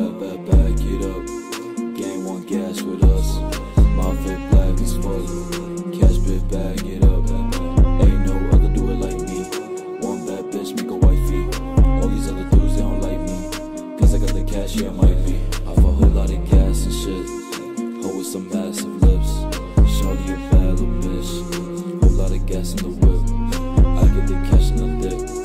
back it up. Game one gas with us. My fit black as fuck. Cash bit, bag it up. Ain't no other do it like me. One bad bitch, make a wifey. All these other dudes, they don't like me. Cause I got the cash, yeah, might be. I fuck a whole lot of gas and shit. Hoe with some massive lips. Shawty a bad little bitch. Whole lot of gas in the whip. I get the cash in the dip.